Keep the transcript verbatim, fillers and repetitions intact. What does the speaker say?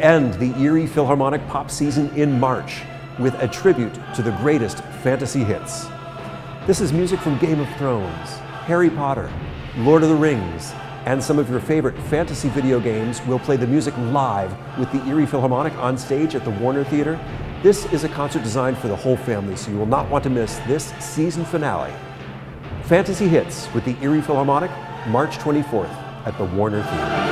end the Erie Philharmonic pop season in March with a tribute to the greatest fantasy hits. This is music from Game of Thrones, Harry Potter, Lord of the Rings, and some of your favorite fantasy video games. Will play the music live with the Erie Philharmonic on stage at the Warner Theater. This is a concert designed for the whole family, so you will not want to miss this season finale. Fantasy Hits with the Erie Philharmonic, March twenty-fourth at the Warner Theater.